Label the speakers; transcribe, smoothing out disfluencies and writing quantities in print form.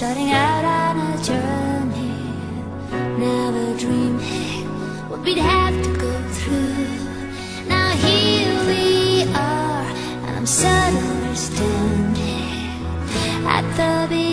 Speaker 1: starting out on a journey, never dreaming what we'd have to go through. Now here we are, and I'm suddenly standing at the beginning.